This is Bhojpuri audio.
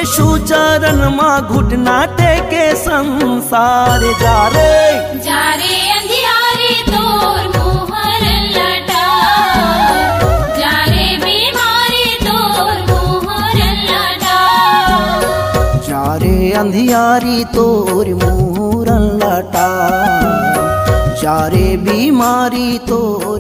यीशु चरण माँ घुटना टेके संसार जा रे अंधियारे तोर मोहर लटा, जा रे बीमारी तोर मोहर लटा, जा रे अंधियारी तोर मोहर लटा, जा रे बीमारी तोर